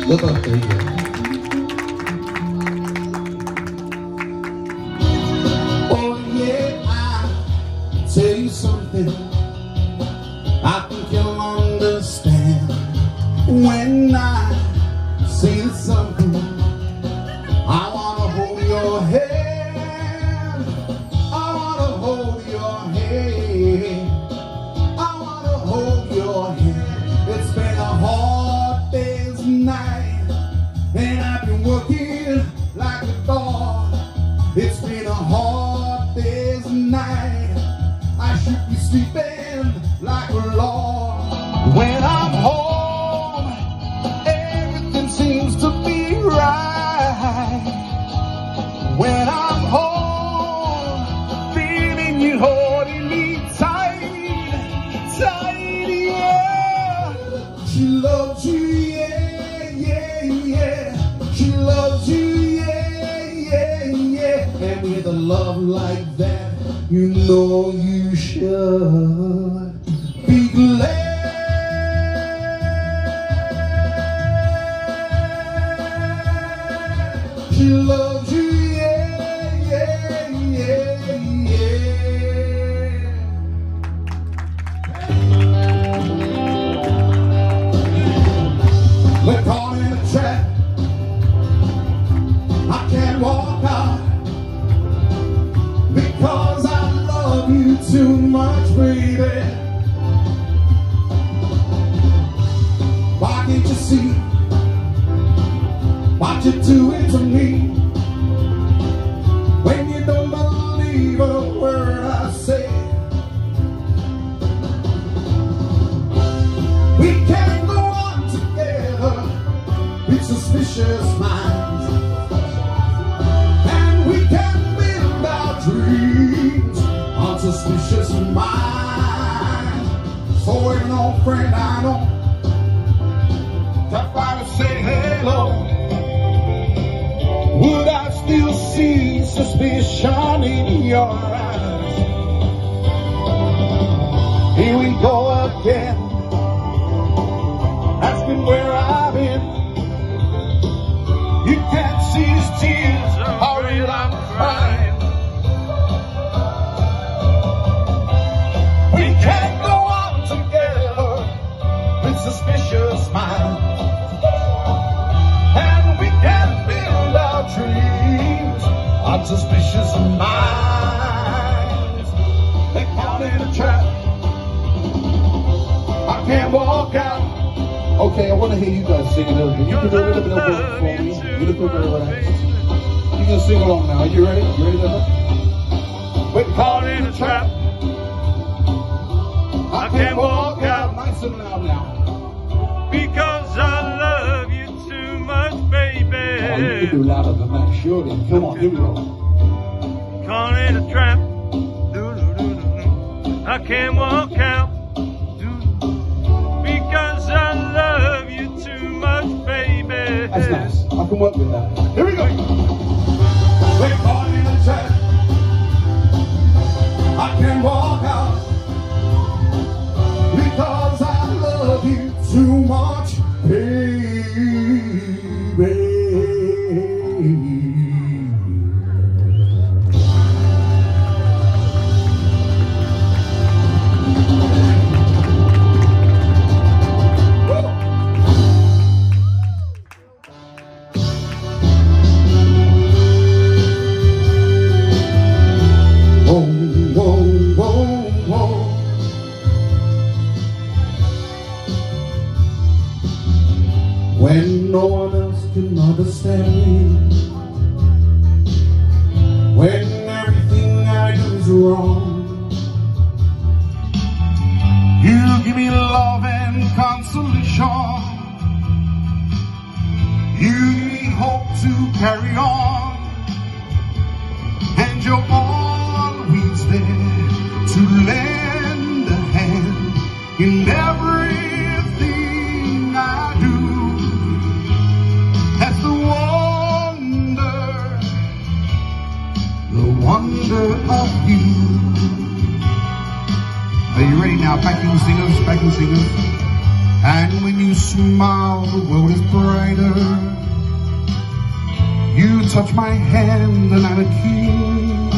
the birthday girl. Oh yeah, I'll tell you something I think you'll understand when I say something. I wanna hold your hand, I wanna hold your hand, I wanna hold your hand. It's been a hard day's night, and I've been working like a dog. It's been a hard day's night, I should be sleeping like a log. When I'm home, everything seems to be right. When I'm home, feeling you holding me tight, tight, yeah. She loves you, yeah, yeah, yeah. She loves you, yeah, yeah, yeah. And with a love like that, you know you should be glad. She loves you, yeah, yeah, yeah, yeah. We're caught in a trap, I can't walk out, because I love you too much, baby. Why can't you see what you doing to me? When you don't believe a word I say, we can't go on together with suspicious minds, and we can build our dreams on suspicious minds. So we're no friend, I know, if I would say hello, would I still see suspicion in your eyes? Here we go again, asking where I've been. You can't see his tears, how real I'm crying. We can't go on together with suspicious minds, and we can't build our dreams on suspicious minds. They caught in a trap, I can't walk out. Okay, I want to hear you guys sing a little bit. You can do a little bit of work for me. You look over relaxed. You can sing along now. Are you ready? You ready, brother? We're caught in a trap, I can't walk out. Nice and loud now. Because I love you too much, baby. Oh, you can do louder than that, surely. Come on, here we go. Caught in a trap, doo-doo-doo-doo-doo. I can't walk out, because I love you too much, baby. That's nice. I can work with that. Here we go. We're caught in a trap, I can't walk out, because I love you too much, baby. When no one else can understand me, when everything I do is wrong, you give me love and consolation, you give me hope to carry on, and you're always there to lend a hand in everything I do. That's the wonder of you. Are you ready now, backing singers, backing singers? And when you smile, the world is brighter. You touch my hand and I'm a king.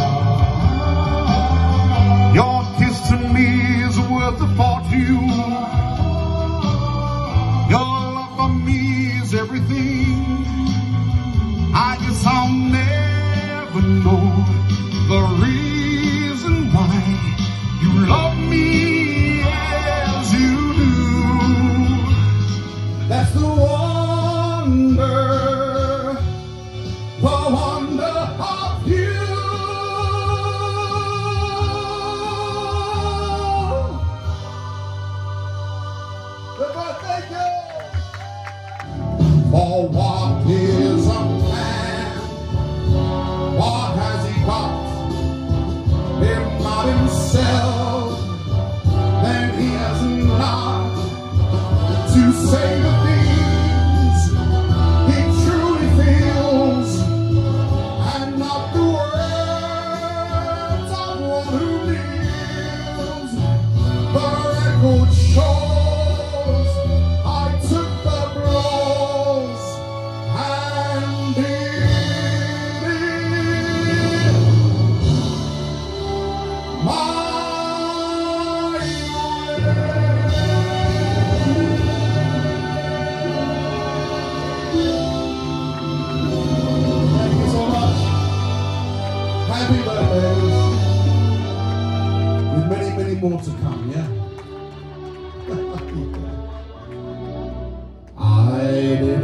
Your kiss to me is worth a fortune. Your love for me is everything. I guess I'll never know the reason why you love me as you do. That's the wonder of you. Thank you. For what is a man? What has he got? If not himself, then he has not to say the things he truly feels, and not the words of one who lives. The record shows I took the blows and did it my way. Thank you so much. Happy birthdays. With many, many more to come, yeah? I did it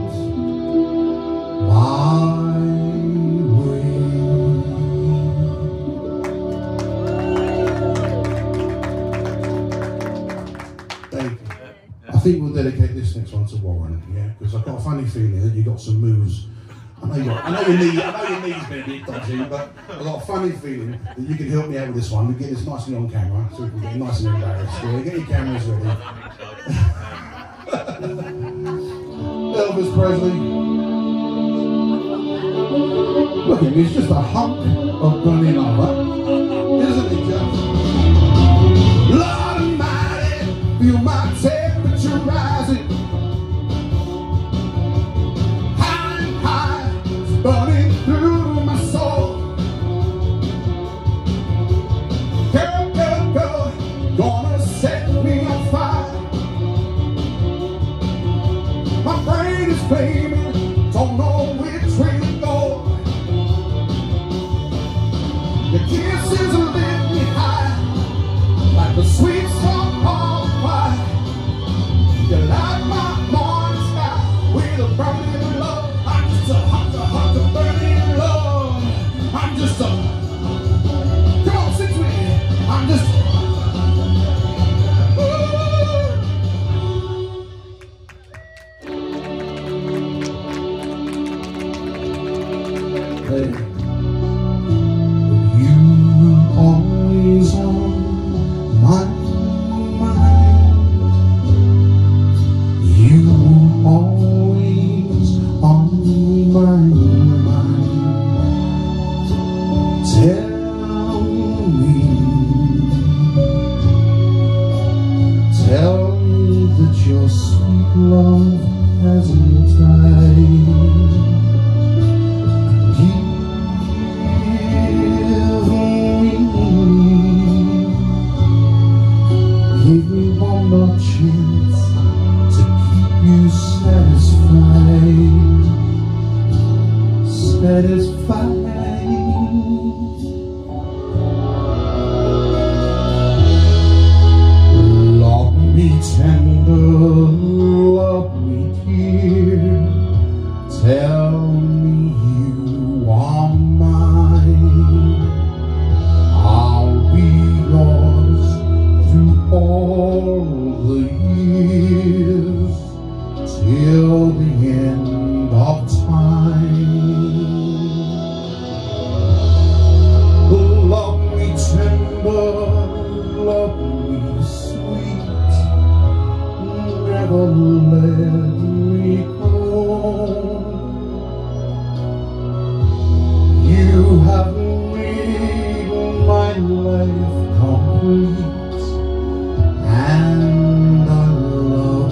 my way. Thank you. I think we'll dedicate this next one to Warren, yeah? Because I've got a funny feeling that you got some moves. I know your knee's been a bit dodgy, but I've got a funny feeling that you can help me out with this one. We get this nicely on camera, so we can get nice and embarrassed. Yeah, get your cameras ready. Elvis Presley. Look at him, he's just a hunk of burning armor, isn't he just? Lord Almighty, feel my temperature rising. High, burning through my soul. Girl, girl, girl, gonna set me on fire. My brain is flaming, don't know which way to go. Your kisses lift me high, like the sweet song of fire. You light my morning sky with a burning love. I'm just a hot burning love. I'm just a, come on, sing to me. I'm just, hey, you always on my mind. You always on my mind. Tell me that your sweet love hasn't died. Give me one more chance to keep you satisfied. Love me tender, love me dear. Tell me you are mine. I'll be yours through all the years, till the end of time. Love me tender, love me sweet, never let me go. You have made my life complete, and I love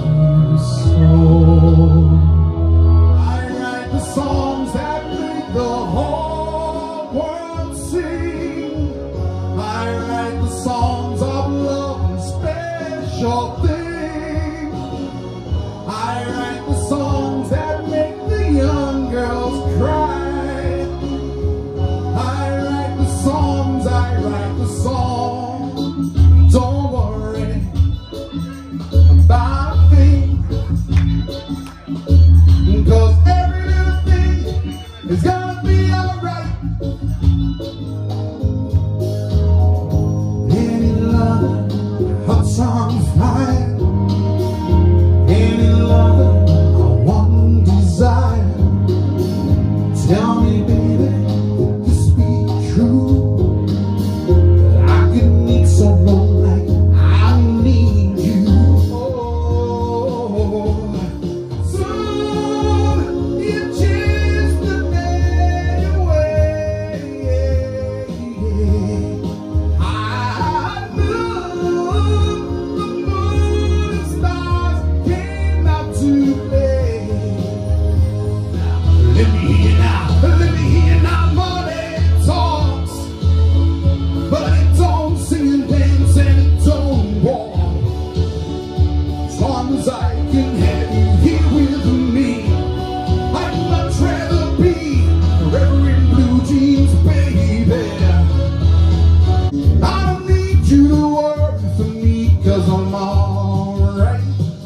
'cause I'm alright.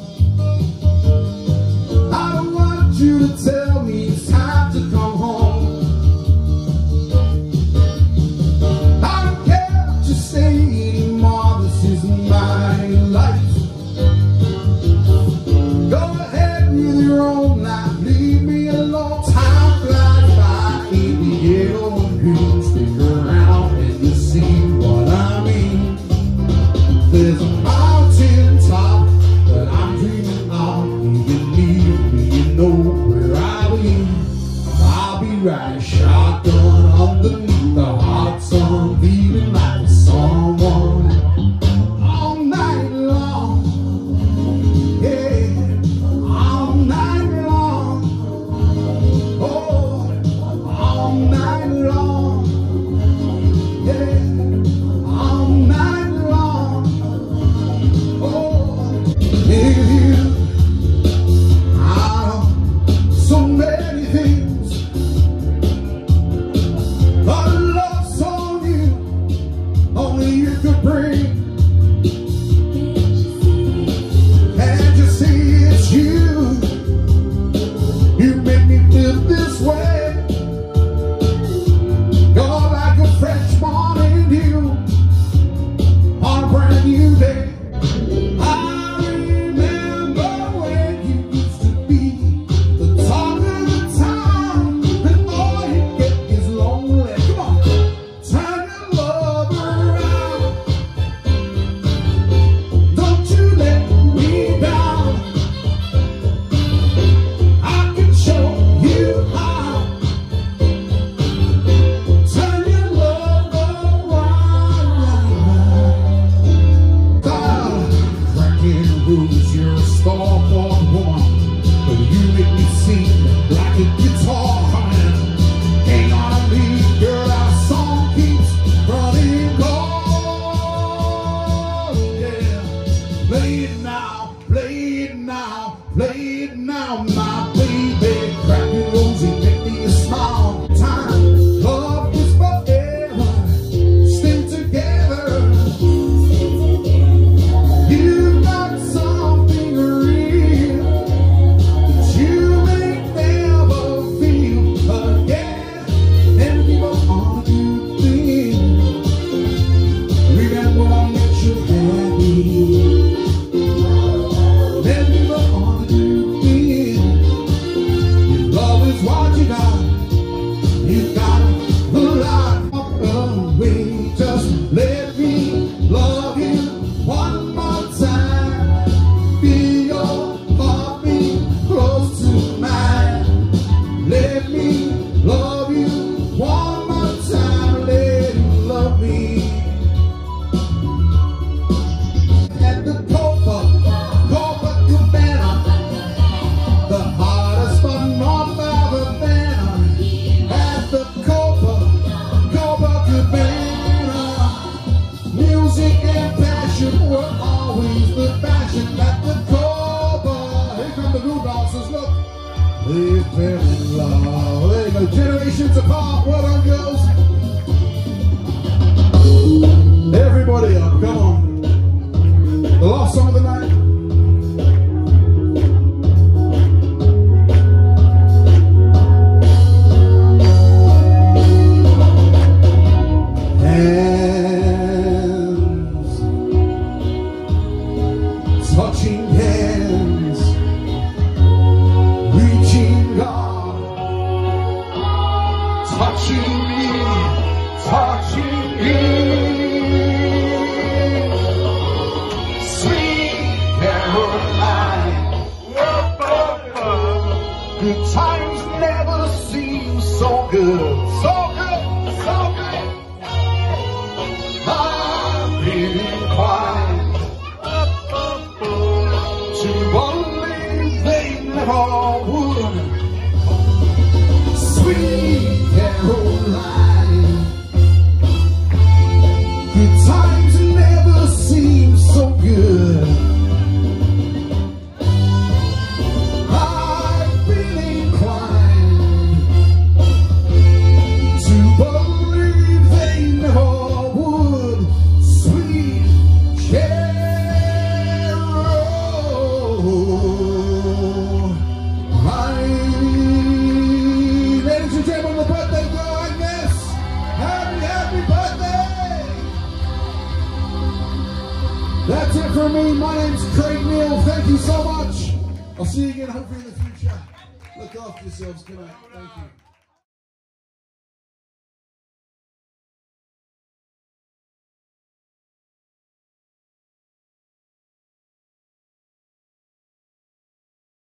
I don't want you to tell me it's time to come home. I don't care what you say anymore, this is my life. Go ahead with your own life, leave me alone. Time flies by in the yellow and green. Stick around and you see what I mean. There's a mountain top that I'm dreaming of. If you need me, you know where I'll be right. Shotgun underneath the hot sun, feeling like someone all night long. Yeah, all night long. Oh, all night long. Yeah, all night long. Oh, if you are so many things, but love's on you, only you could bring. Can't you see it's you? You make me feel this way. You're like a fresh morning dew on a brand new day. I remember when you used to be the talk of the town, and all you get is lonely. Come on, turn your love around. Don't you let me down. I can show you how. Turn your love around. Cracking rules, you're a star-born woman, but you make me seem like a guitar humming. Hang on to me, girl, our song keeps running on. Yeah, play it now, play it now, play it now, my baby. Cracking rules, you make me smile. Time, love is forever. Stay together. You got something real that you may never feel again. And people on you think, remember I met you happy. And people on you think, your love is what you got. You got a lot of way. Just let me love you one more time. Feel your heartbeat close to mine. Let me love you one more time. Let you love me. At the Copacabana, the hottest spot north of Havana. At the Copacabana, music and passion were always the fashion. At the Copa, here come the Blue Dancers, look. They fell in love. There you go, generations apart, well done, girls. Everybody up, come on. The last song of the night. Hands, touching hands, reaching out, touching me, touching you. Sweet That's it from me. My name's Craig Neal. Thank you so much. I'll see you again hopefully in the future. Look after yourselves. Good night. Thank you.